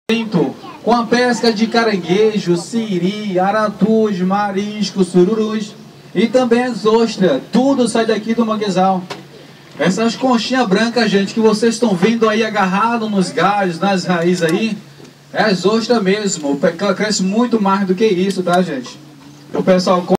com a pesca de caranguejo, siri, aratus, mariscos, sururus e também as ostras. Tudo sai daqui do manguezal. Essas conchinhas brancas, gente, que vocês estão vendo aí agarrado nos galhos, nas raízes aí, é as ostras mesmo. Ela cresce muito mais do que isso, tá, gente? O pessoal